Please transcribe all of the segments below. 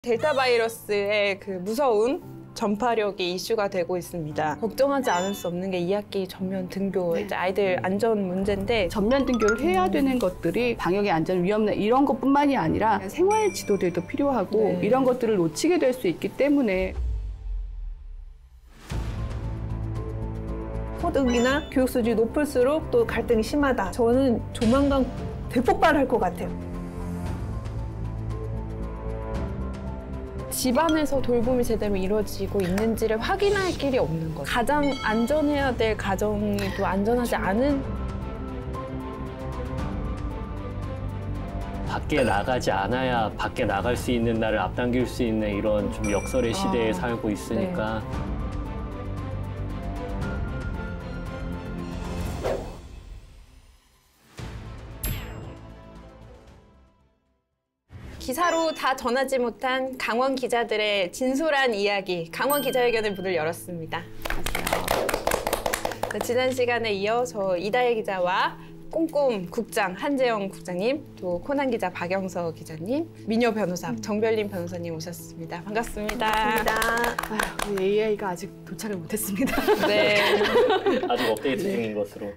델타 바이러스의 그 무서운 전파력이 이슈가 되고 있습니다. 걱정하지 않을 수 없는 게 2학기 전면 등교, 이제 아이들 안전 문제인데 전면 등교를 해야 되는 것들이 방역의 안전 위험나 이런 것뿐만이 아니라 생활 지도들도 필요하고 이런 것들을 놓치게 될 수 있기 때문에 소득이나 교육 수준이 높을수록 또 갈등이 심하다. 저는 조만간 대폭발할 것 같아요. 집안에서 돌봄이 제대로 이루어지고 있는지를 확인할 길이 없는 거죠. 가장 안전해야 될 가정이 또 안전하지 않은 밖에 나가지 않아야 밖에 나갈 수 있는 날을 앞당길 수 있는 이런 좀 역설의 시대에 살고 있으니까 기사로 다 전하지 못한 강원 기자들의 진솔한 이야기, 강원 기자회견을 문을 열었습니다. 네, 지난 시간에 이어 저 이다혜 기자와 꼼꼼 국장 한재영 국장님, 또 코난 기자 박영서 기자님, 미녀 변호사 정별린 변호사님 오셨습니다. 반갑습니다. 아휴, 우리 AI가 아직 도착을 못했습니다. 네. 아직 업데이트 중인 것으로.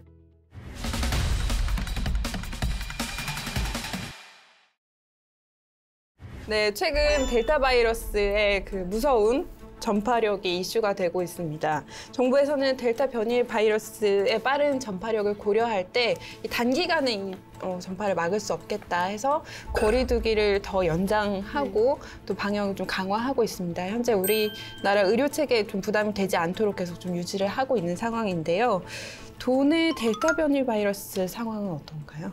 네, 최근 델타 바이러스의 그 무서운 전파력이 이슈가 되고 있습니다. 정부에서는 델타 변이 바이러스의 빠른 전파력을 고려할 때 단기간에 이 전파를 막을 수 없겠다 해서 거리 두기를 더 연장하고 또 방역을 좀 강화하고 있습니다. 현재 우리나라 의료 체계에 좀 부담이 되지 않도록 계속 좀 유지를 하고 있는 상황인데요. 도내 델타 변이 바이러스 상황은 어떤가요?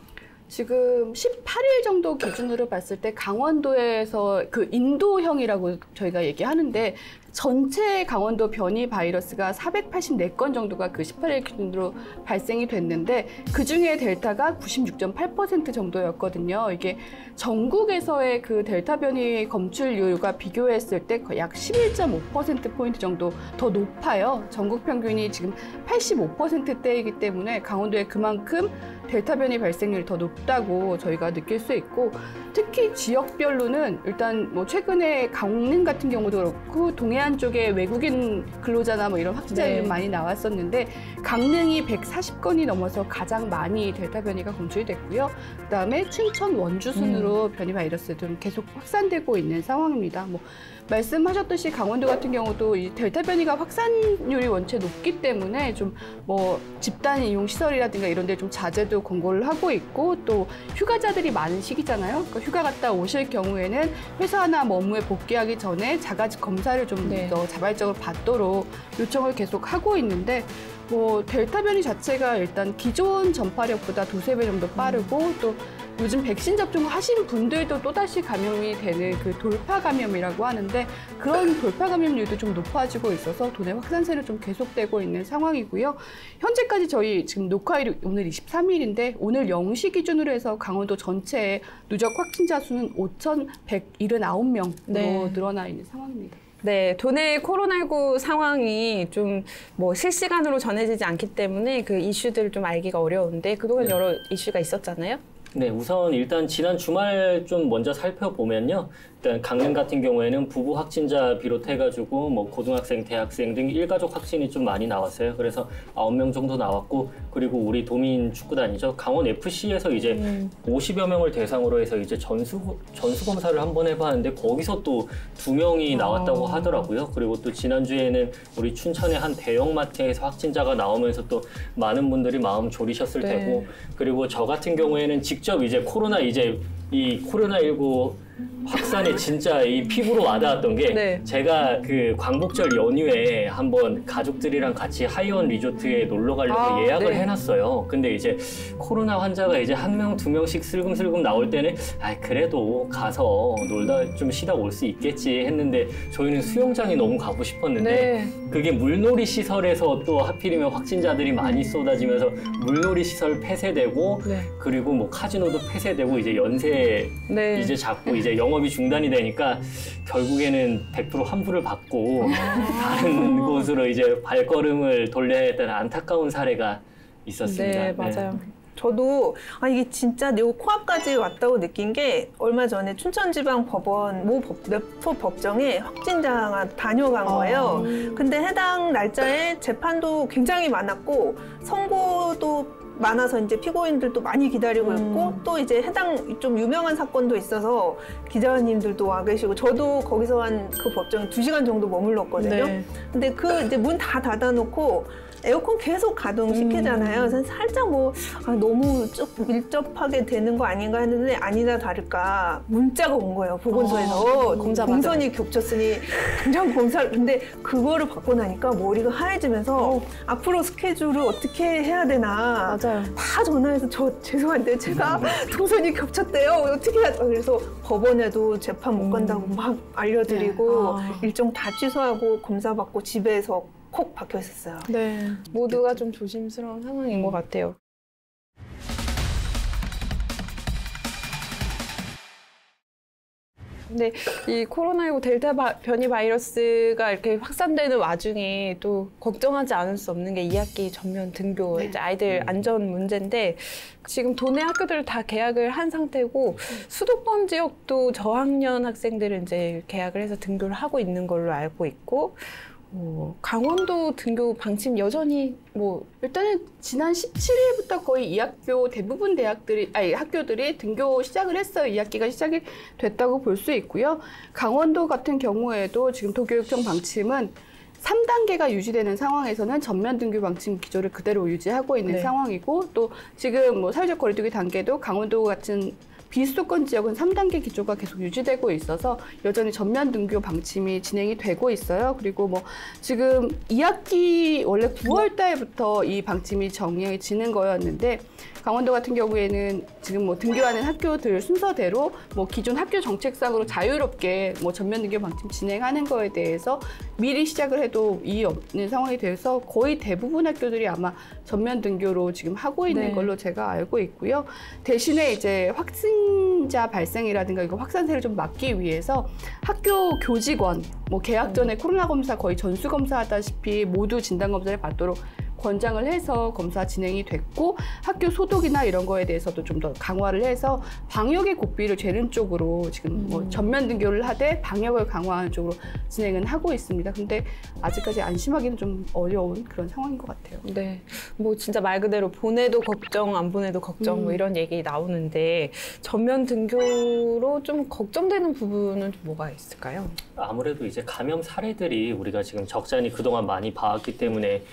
지금 18일 정도 기준으로 봤을 때 강원도에서 그 인도형이라고 저희가 얘기하는데 전체 강원도 변이 바이러스가 484건 정도가 그 18일 기준으로 발생이 됐는데 그중에 델타가 96.8% 정도였거든요. 이게 전국에서의 그 델타 변이 검출률과 비교했을 때 약 11.5%포인트 정도 더 높아요. 전국 평균이 지금 85%대이기 때문에 강원도에 그만큼 델타 변이 발생률이 더 높다고 저희가 느낄 수 있고 특히 지역별로는 일단 뭐 최근에 강릉 같은 경우도 그렇고 동해안 쪽에 외국인 근로자나 뭐 이런 확진자들이 많이 나왔었는데 강릉이 140건이 넘어서 가장 많이 델타 변이가 검출이 됐고요. 그다음에 춘천, 원주 순으로 변이 바이러스 좀 계속 확산되고 있는 상황입니다. 뭐 말씀하셨듯이 강원도 같은 경우도 이 델타 변이가 확산률이 원체 높기 때문에 좀 뭐 집단 이용 시설이라든가 이런 데 좀 자제도 권고를 하고 있고 또 휴가자들이 많은 시기잖아요. 그러니까 휴가 갔다 오실 경우에는 회사나 뭐 업무에 복귀하기 전에 자가지 검사를 좀 더 자발적으로 받도록 요청을 계속 하고 있는데 뭐 델타 변이 자체가 일단 기존 전파력보다 2~3배 정도 빠르고 또 요즘 백신 접종을 하신 분들도 또다시 감염이 되는 그 돌파 감염이라고 하는데 그런 돌파 감염률도 좀 높아지고 있어서 도내 확산세는 좀 계속되고 있는 상황이고요. 현재까지 저희 지금 녹화일이 오늘 23일인데 오늘 0시 기준으로 해서 강원도 전체의 누적 확진자 수는 5,179명으로 늘어나 있는 상황입니다. 네, 도내 코로나19 상황이 좀 뭐 실시간으로 전해지지 않기 때문에 그 이슈들을 좀 알기가 어려운데 그동안 여러 이슈가 있었잖아요. 네, 우선 일단 지난 주말 좀 먼저 살펴보면요. 일단 강릉 같은 경우에는 부부 확진자 비롯해가지고 뭐 고등학생, 대학생 등 일가족 확진이 좀 많이 나왔어요. 그래서 9명 정도 나왔고 그리고 우리 도민 축구단이죠. 강원 FC에서 이제 50여 명을 대상으로 해서 이제 전수 검사를 한번 해봤는데 거기서 또 2명이 나왔다고 하더라고요. 그리고 또 지난주에는 우리 춘천의 한 대형마트에서 확진자가 나오면서 또 많은 분들이 마음 졸이셨을 테고 그리고 저 같은 경우에는 직접 이제 이 코로나19 확산에 진짜 이 피부로 와닿았던 게 제가 그 광복절 연휴에 한번 가족들이랑 같이 하이원 리조트에 놀러 가려고 예약을 해놨어요. 근데 이제 코로나 환자가 이제 1명, 2명씩 슬금슬금 나올 때는 그래도 가서 놀다 좀 쉬다 올 수 있겠지 했는데 저희는 수영장이 너무 가고 싶었는데 그게 물놀이 시설에서 또 하필이면 확진자들이 많이 쏟아지면서 물놀이 시설 폐쇄되고 그리고 뭐 카지노도 폐쇄되고 이제 연세 이제 잡고 이제 영업이 중단이 되니까 결국에는 100% 환불을 받고 다른 곳으로 이제 발걸음을 돌려야 했다는 안타까운 사례가 있었습니다. 네, 맞아요. 저도 이게 진짜 내 코앞까지 왔다고 느낀 게 얼마 전에 춘천지방법원 몇 법정에 확진자가 다녀간 거예요. 근데 해당 날짜에 재판도 굉장히 많았고 선고도 많아서 이제 피고인들도 많이 기다리고 있고 또 이제 해당 좀 유명한 사건도 있어서 기자님들도 와 계시고 저도 거기서 한 그 법정에 2시간 정도 머물렀거든요. 네. 근데 그 이제 문 다 닫아놓고 에어컨 계속 가동시키잖아요. 그래서 살짝 너무 쭉 밀접하게 되는 거 아닌가 했는데 아니다 다를까 문자가 온 거예요. 보건소에서 검사 동선이 겹쳤으니 당장 검사를. 근데 그거를 받고 나니까 머리가 하얘지면서 앞으로 스케줄을 어떻게 해야 되나. 맞아요. 다 전화해서 저 죄송한데 제가 동선이 겹쳤대요. 어떻게 해야. 그래서 법원에도 재판 못 간다고 막 알려드리고 일정 다 취소하고 검사 받고 집에서 콕 박혀 있었어요. 네. 모두가 좀 조심스러운 상황인 것 같아요. 근데 이 코로나19 델타 변이 바이러스가 이렇게 확산되는 와중에 또 걱정하지 않을 수 없는 게 2학기 전면 등교, 이제 아이들 안전 문제인데 지금 도내 학교들 다 개학을 한 상태고 수도권 지역도 저학년 학생들은 이제 개학을 해서 등교를 하고 있는 걸로 알고 있고 강원도 등교 방침 여전히 일단은 지난 17일부터 거의 2학교 대부분 학교들이 등교 시작을 했어요. 2학기가 시작이 됐다고 볼 수 있고요. 강원도 같은 경우에도 지금 도교육청 방침은 3단계가 유지되는 상황에서는 전면 등교 방침 기조를 그대로 유지하고 있는 상황이고 또 지금 사회적 거리두기 단계도 강원도 같은 비수도권 지역은 3단계 기조가 계속 유지되고 있어서 여전히 전면 등교 방침이 진행이 되고 있어요. 그리고 지금 2학기 원래 9월 달부터 이 방침이 정해지는 거였는데 강원도 같은 경우에는 지금 등교하는 학교들 순서대로 기존 학교 정책상으로 자유롭게 전면 등교 방침 진행하는 거에 대해서 미리 시작을 해도 이의 없는 상황이 돼서 거의 대부분 학교들이 아마 전면 등교로 지금 하고 있는 걸로 제가 알고 있고요. 대신에 이제 확진자 발생이라든가 이거 확산세를 좀 막기 위해서 학교 교직원 개학 전에 코로나 검사 거의 전수 검사하다시피 모두 진단 검사를 받도록 권장을 해서 검사 진행이 됐고 학교 소독이나 이런 거에 대해서도 좀 더 강화를 해서 방역의 고삐를 죄는 쪽으로 지금 전면 등교를 하되 방역을 강화하는 쪽으로 진행은 하고 있습니다. 근데 아직까지 안심하기는 좀 어려운 그런 상황인 것 같아요. 네, 진짜 말 그대로 보내도 걱정, 안 보내도 걱정 이런 얘기 나오는데 전면 등교로 좀 걱정되는 부분은 좀 뭐가 있을까요? 아무래도 이제 감염 사례들이 우리가 지금 적잖이 그동안 많이 봐왔기 때문에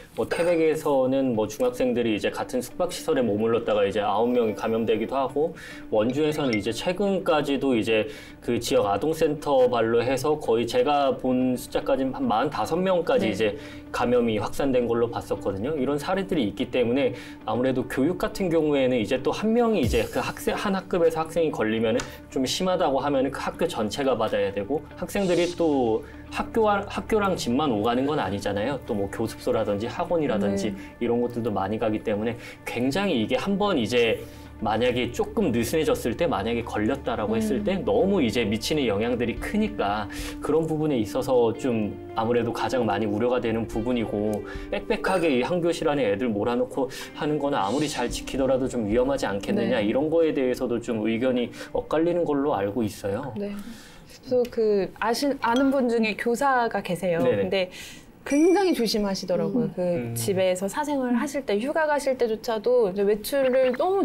태백에서는 중학생들이 이제 같은 숙박시설에 머물렀다가 이제 9명이 감염되기도 하고 원주에서는 이제 최근까지도 이제 그 지역 아동센터 발로 해서 거의 제가 본 숫자까지는 한 45명까지 이제 감염이 확산된 걸로 봤었거든요. 이런 사례들이 있기 때문에 아무래도 교육 같은 경우에는 이제 또 한 명이 이제 그 한 학급에서 학생이 걸리면은 좀 심하다고 하면은 그 학교 전체가 받아야 되고 학생들이 또 학교랑 집만 오가는 건 아니잖아요. 또 교습소라든지 학원이라든지 이런 것들도 많이 가기 때문에 굉장히 이게 한번 이제 만약에 조금 느슨해졌을 때 만약에 걸렸다라고 했을 때 너무 이제 미치는 영향들이 크니까 그런 부분에 있어서 좀 아무래도 가장 많이 우려가 되는 부분이고 빽빽하게 이 한 교실 안에 애들 몰아놓고 하는 거는 아무리 잘 지키더라도 좀 위험하지 않겠느냐 이런 거에 대해서도 좀 의견이 엇갈리는 걸로 알고 있어요. 네. 그래서 아는 분 중에 교사가 계세요. 네네. 근데 굉장히 조심하시더라고요. 집에서 사생활 하실 때, 휴가 가실 때조차도 이제 외출을 너무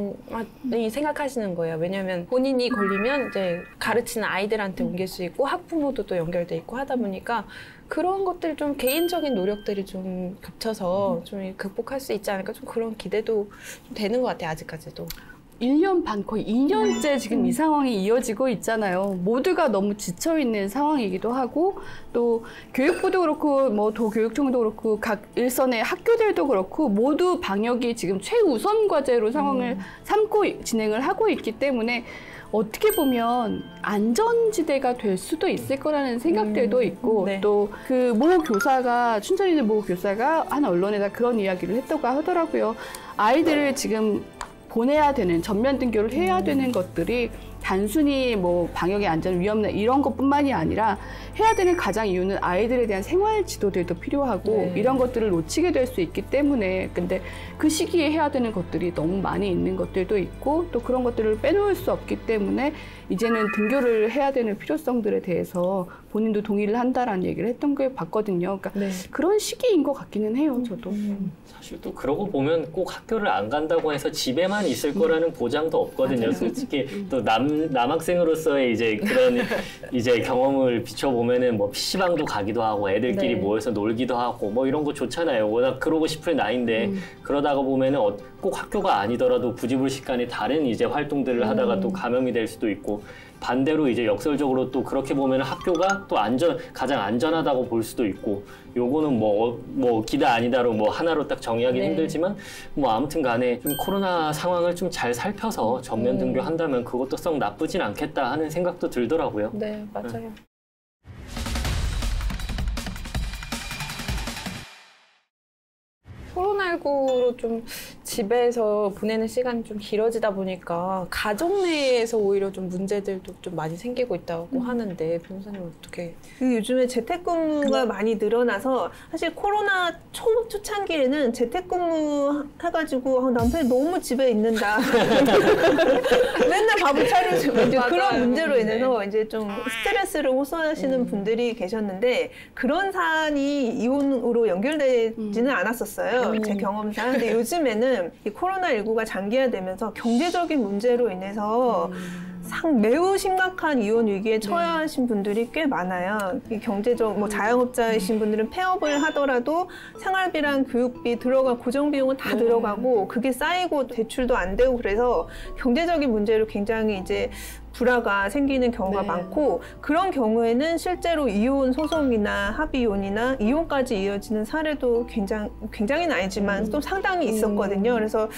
조심히 생각하시는 거예요. 왜냐하면 본인이 걸리면 이제 가르치는 아이들한테 옮길 수 있고 학부모도 또 연결돼 있고 하다 보니까 그런 것들 좀 개인적인 노력들이 좀 겹쳐서 좀 극복할 수 있지 않을까 좀 그런 기대도 좀 되는 것 같아요. 아직까지도. 1년 반, 거의 2년째 지금 이 상황이 이어지고 있잖아요. 모두가 너무 지쳐있는 상황이기도 하고 또 교육부도 그렇고 도교육청도 그렇고 각 일선의 학교들도 그렇고 모두 방역이 지금 최우선 과제로 상황을 삼고 진행을 하고 있기 때문에 어떻게 보면 안전지대가 될 수도 있을 거라는 생각들도 있고 또 그 모 교사가 춘천에 있는 모 교사가 한 언론에다 그런 이야기를 했다고 하더라고요. 아이들을 지금 보내야 되는 전면 등교를 해야 되는 것들이 단순히 뭐 방역의 안전 위험나 이런 것뿐만이 아니라 해야 되는 가장 이유는 아이들에 대한 생활 지도들도 필요하고 이런 것들을 놓치게 될 수 있기 때문에 근데 그 시기에 해야 되는 것들이 너무 많이 있는 것들도 있고 또 그런 것들을 빼놓을 수 없기 때문에 이제는 등교를 해야 되는 필요성들에 대해서 본인도 동의를 한다라는 얘기를 했던 게 봤거든요. 그러니까 그런 시기인 것 같기는 해요, 저도. 사실 또 그러고 보면 꼭 학교를 안 간다고 해서 집에만 있을 거라는 보장도 없거든요. 솔직히 또 남학생으로서의 이제 그런 이제 경험을 비춰보면은 뭐 PC방도 가기도 하고 애들끼리 모여서 놀기도 하고 뭐 이런 거 좋잖아요. 워낙 그러고 싶을 나이인데 그러다가 보면은 꼭 학교가 아니더라도 부지불식간에 다른 이제 활동들을 하다가 또 감염이 될 수도 있고 반대로 이제 역설적으로 또 그렇게 보면 학교가 또 가장 안전하다고 볼 수도 있고 요거는 뭐 기다 아니다로 뭐 하나로 딱 정의하기는 힘들지만 뭐 아무튼 간에 좀 코로나 상황을 좀 잘 살펴서 전면 등교한다면 그것도 썩 나쁘진 않겠다 하는 생각도 들더라고요. 네, 맞아요. 코로나19로 좀 집에서 보내는 시간이 좀 길어지다 보니까 가정 내에서 오히려 좀 문제들도 좀 많이 생기고 있다고 하는데 변호사님 어떻게? 요즘에 재택근무가 많이 늘어나서 사실 코로나 초창기에는 재택근무 해가지고 남편이 너무 집에 있는다. 맨날 밥을 차려주고 이제 그런 문제로 인해서 이제 좀 스트레스를 호소하시는 분들이 계셨는데 그런 사안이 이혼으로 연결되지는 않았었어요. 제 경험상. 근데 요즘에는 이 코로나19가 장기화되면서 경제적인 문제로 인해서 매우 심각한 이혼 위기에 처하신 분들이 꽤 많아요. 이 경제적 뭐 자영업자이신 분들은 폐업을 하더라도 생활비랑 교육비 들어간 고정비용은 다 들어가고 그게 쌓이고 대출도 안 되고 그래서 경제적인 문제로 굉장히 이제 불화가 생기는 경우가 많고 그런 경우에는 실제로 이혼 소송이나 합의혼이나 이혼까지 이어지는 사례도 굉장히는 아니지만 좀 상당히 있었거든요. 그래서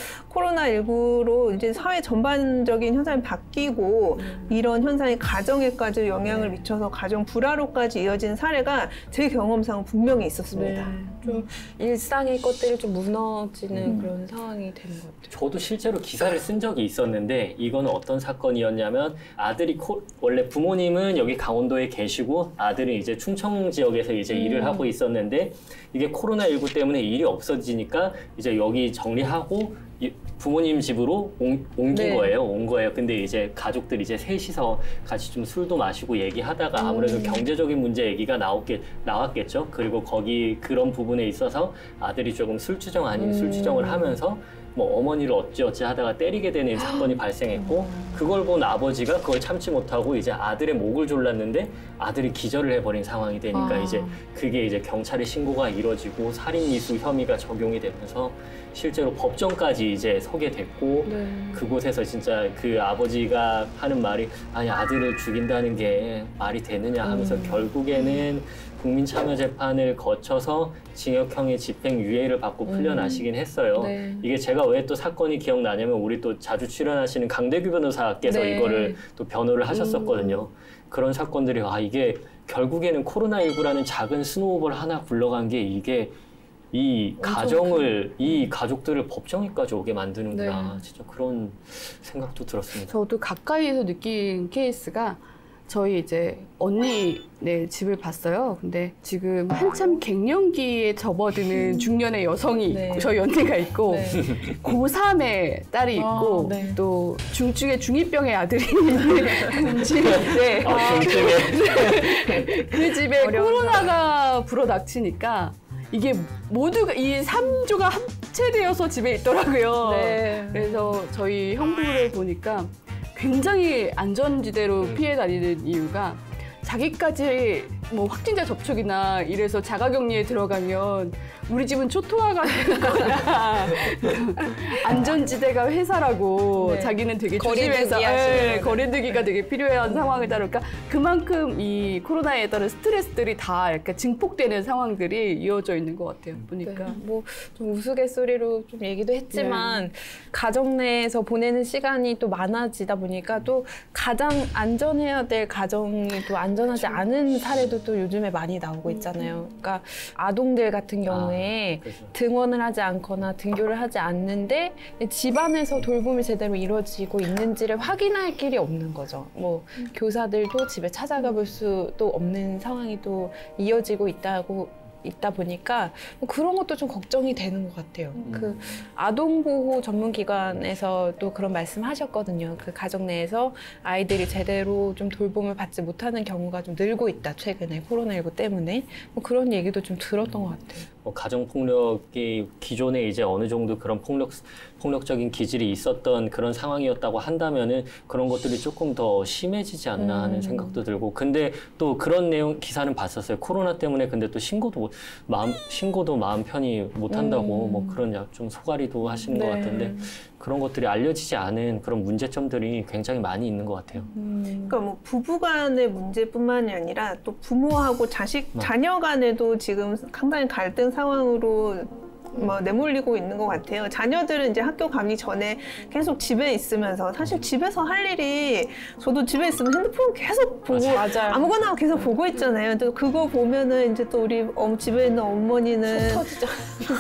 코로나19로 이제 사회 전반적인 현상이 바뀌고 이런 현상이 가정에까지 영향을 미쳐서 가정 불화로까지 이어지는 사례가 제 경험상은 분명히 있었습니다. 좀 일상의 것들이 좀 무너지는 그런 상황이 되는 것 같아요. 저도 실제로 기사를 쓴 적이 있었는데 이거는 어떤 사건이었냐면 아들이 원래 부모님은 여기 강원도에 계시고 아들은 이제 충청 지역에서 이제 일을 하고 있었는데 이게 코로나19 때문에 일이 없어지니까 이제 여기 정리하고 부모님 집으로 옮긴 거예요. 온 거예요. 근데 이제 가족들 이제 셋이서 같이 좀 술도 마시고 얘기하다가 아무래도 경제적인 문제 얘기가 나왔겠죠. 그리고 거기 그런 부분에 있어서 아들이 조금 술주정 아닌 술주정을 하면서 뭐 어머니를 어찌어찌 하다가 때리게 되는 사건이 발생했고 그걸 본 아버지가 그걸 참지 못하고 이제 아들의 목을 졸랐는데 아들이 기절을 해버린 상황이 되니까 이제 그게 이제 경찰에 신고가 이루어지고 살인미수 혐의가 적용이 되면서 실제로 법정까지 이제 서게 됐고 그곳에서 진짜 그 아버지가 하는 말이 아니 아들을 죽인다는 게 말이 되느냐 하면서 결국에는 국민참여재판을 거쳐서 징역형의 집행유예를 받고 풀려나시긴 했어요. 이게 제가 왜 또 사건이 기억나냐면 우리 또 자주 출연하시는 강대규 변호사께서 이거를 또 변호를 하셨었거든요. 그런 사건들이 이게 결국에는 코로나19라는 작은 스노우볼 하나 굴러간 게 이게 이 가족들을 법정에까지 오게 만드는구나. 진짜 그런 생각도 들었습니다. 저도 가까이에서 느낀 케이스가 저희 이제 언니네 집을 봤어요. 근데 지금 한참 갱년기에 접어드는 중년의 여성이 있고 저희 언니가 있고 고3의 딸이 있고 또 중증의 중2병의 아들이 있는 집인데 그 집에 코로나가 불어닥치니까 이게 모두가 이 3조가 합체되어서 집에 있더라고요. 그래서 저희 형부를 보니까 굉장히 안전지대로 피해 다니는 이유가 자기까지 뭐 확진자 접촉이나 이래서 자가격리에 들어가면 우리 집은 초토화가 되는 거야. 안전지대가 회사라고 자기는 되게 조심해서 거리두기가 되게 필요한 상황을 따르니까 그만큼 이 코로나에 따른 스트레스들이 다 이렇게 증폭되는 상황들이 이어져 있는 것 같아요. 보니까 뭐 좀 우스갯소리로 좀 얘기도 했지만 가정 내에서 보내는 시간이 또 많아지다 보니까 또 가장 안전해야 될 가정이 또 안전하지 않은 사례도 뉴스도 요즘에 많이 나오고 있잖아요. 그러니까 아동들 같은 경우에 그렇죠. 등원을 하지 않거나 등교를 하지 않는데 집안에서 돌봄이 제대로 이루어지고 있는지를 확인할 길이 없는 거죠. 뭐 교사들도 집에 찾아가 볼 수도 없는 상황이 또 이어지고 있다 보니까 뭐 그런 것도 좀 걱정이 되는 것 같아요. 그 아동보호 전문기관에서도 그런 말씀하셨거든요. 그 가정 내에서 아이들이 제대로 좀 돌봄을 받지 못하는 경우가 좀 늘고 있다. 최근에 코로나19 때문에 뭐 그런 얘기도 좀 들었던 것 같아요. 가정폭력이 기존에 이제 어느 정도 그런 폭력적인 기질이 있었던 그런 상황이었다고 한다면은 그런 것들이 조금 더 심해지지 않나 하는 생각도 들고, 근데 또 그런 내용 기사는 봤었어요. 코로나 때문에 근데 또 신고도 마음 편히 못 한다고 뭐 그런 좀 소가리도 하시는 것 같은데, 그런 것들이 알려지지 않은 그런 문제점들이 굉장히 많이 있는 것 같아요. 그러니까 뭐 부부간의 문제뿐만이 아니라 또 부모하고 자녀 간에도 지금 상당히 갈등 상황으로 뭐 내몰리고 있는 것 같아요. 자녀들은 이제 학교 가기 전에 계속 집에 있으면서, 사실 집에서 할 일이, 저도 집에 있으면 핸드폰 계속 보고 맞아요. 아무거나 계속 보고 있잖아요. 또 그거 보면은 이제 또 우리 집에 있는 어머니는 속 터지죠.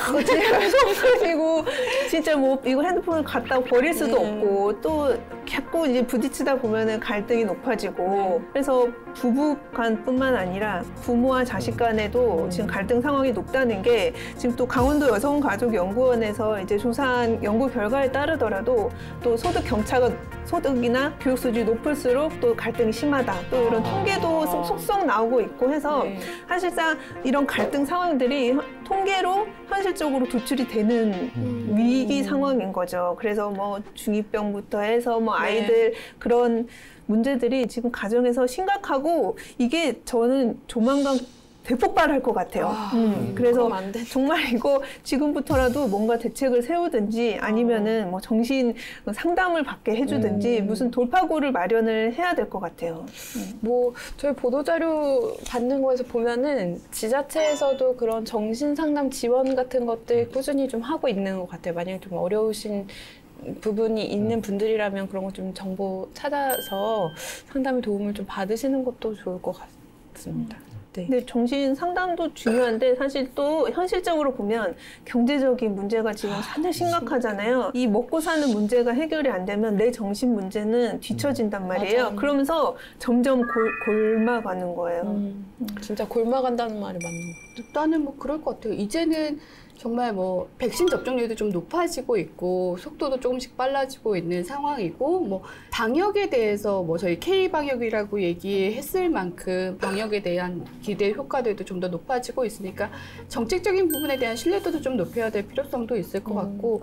속 터지고 진짜 뭐 이거 핸드폰을 갖다 버릴 수도 없고, 또 자꾸 이제 부딪히다 보면은 갈등이 높아지고, 그래서 부부 간뿐만 아니라 부모와 자식 간에도 지금 갈등 상황이 높다는 게, 지금 또 강원도 여성가족연구원에서 이제 조사한 연구 결과에 따르더라도 또 소득 격차가, 소득이나 교육 수준이 높을수록 또 갈등이 심하다. 또 이런 통계도 속속 나오고 있고 해서 사실상 이런 갈등 상황들이 통계로 현실적으로 도출이 되는 위기 상황인 거죠. 그래서 뭐 중2병부터 해서 뭐 아이들 그런 문제들이 지금 가정에서 심각하고, 이게 저는 조만간 대폭발할 것 같아요. 그래서 정말 이거 지금부터라도 뭔가 대책을 세우든지 아니면은 뭐 정신 상담을 받게 해주든지 무슨 돌파구를 마련을 해야 될 것 같아요. 뭐 저희 보도자료 받는 거에서 보면은 지자체에서도 그런 정신 상담 지원 같은 것들 꾸준히 좀 하고 있는 것 같아요. 만약에 좀 어려우신 부분이 있는 분들이라면 그런 거 좀 정보 찾아서 상담의 도움을 좀 받으시는 것도 좋을 것 같습니다. 네. 근데 정신 상담도 중요한데, 사실 또 현실적으로 보면 경제적인 문제가 지금 상당히 심각하잖아요. 이 먹고 사는 문제가 해결이 안 되면 내 정신 문제는 뒤처진단 말이에요. 맞아요. 그러면서 점점 골마가는 거예요. 진짜 골마간다는 말이 맞는 것 같아요. 나는 뭐 그럴 것 같아요. 이제는 정말 뭐 백신 접종률도 좀 높아지고 있고 속도도 조금씩 빨라지고 있는 상황이고, 뭐 방역에 대해서 뭐 저희 K-방역이라고 얘기했을 만큼 방역에 대한 기대 효과들도 좀 더 높아지고 있으니까 정책적인 부분에 대한 신뢰도도 좀 높여야 될 필요성도 있을 것 같고,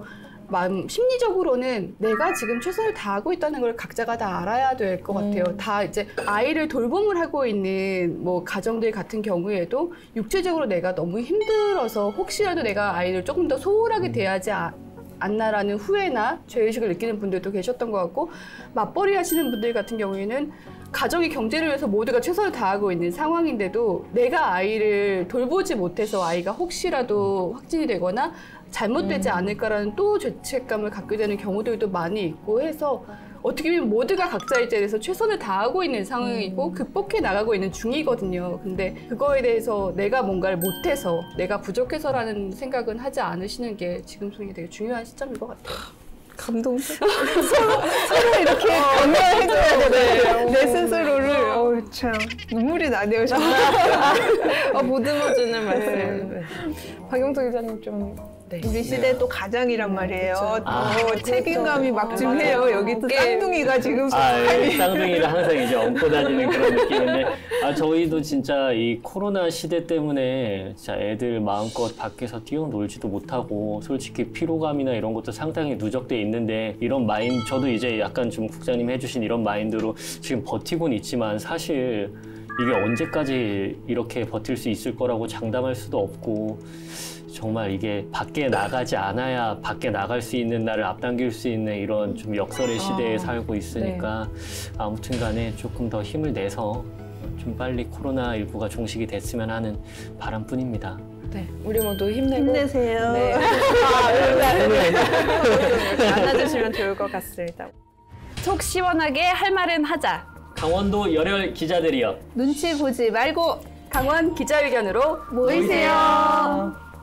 심리적으로는 내가 지금 최선을 다하고 있다는 걸 각자가 다 알아야 될 것 같아요. 다 이제 아이를 돌봄을 하고 있는 뭐 가정들 같은 경우에도 육체적으로 내가 너무 힘들어서 혹시라도 내가 아이를 조금 더 소홀하게 대하지 않나라는 후회나 죄의식을 느끼는 분들도 계셨던 것 같고, 맞벌이 하시는 분들 같은 경우에는 가정의 경제를 위해서 모두가 최선을 다하고 있는 상황인데도 내가 아이를 돌보지 못해서 아이가 혹시라도 확진이 되거나 잘못되지 않을까라는 또 죄책감을 갖게 되는 경우들도 많이 있고 해서, 어떻게 보면 모두가 각자에 대해서 최선을 다하고 있는 상황이고 극복해 나가고 있는 중이거든요. 근데 그거에 대해서 내가 뭔가를 못해서, 내가 부족해서라는 생각은 하지 않으시는 게 지금 소위 되게 중요한 시점인 것 같아요. 감동. 서로 이렇게 격려해줘야 돼. 내 스스로를. 참 눈물이 나네요, 정말. 보듬어주는 말씀. 박영석 기자님 좀. 네. 우리 시대 또 가장이란 말이에요. 그렇죠. 책임감이 막중해요. 여기 또 쌍둥이가 지금 쌍둥이가 항상 이제 얹고 다니는 그런 느낌인데, 저희도 진짜 이 코로나 시대 때문에 진짜 애들 마음껏 밖에서 뛰어놀지도 못하고 솔직히 피로감이나 이런 것도 상당히 누적돼 있는데, 이런 마인드, 저도 이제 약간 좀 국장님 해주신 이런 마인드로 지금 버티고는 있지만, 사실 이게 언제까지 이렇게 버틸 수 있을 거라고 장담할 수도 없고, 정말 이게 밖에 나가지 않아야 밖에 나갈 수 있는 날을 앞당길 수 있는 이런 좀 역설의 시대에 살고 있으니까, 아무튼 간에 조금 더 힘을 내서 좀 빨리 코로나19가 종식이 됐으면 하는 바람뿐입니다. 네, 우리 모두 힘내고 힘내세요. 네. 안아주시면 좋을 것 같습니다. 속 시원하게 할 말은 하자. 강원도 열혈 기자들이여, 눈치 보지 말고 강원 기자회견으로 모이세요.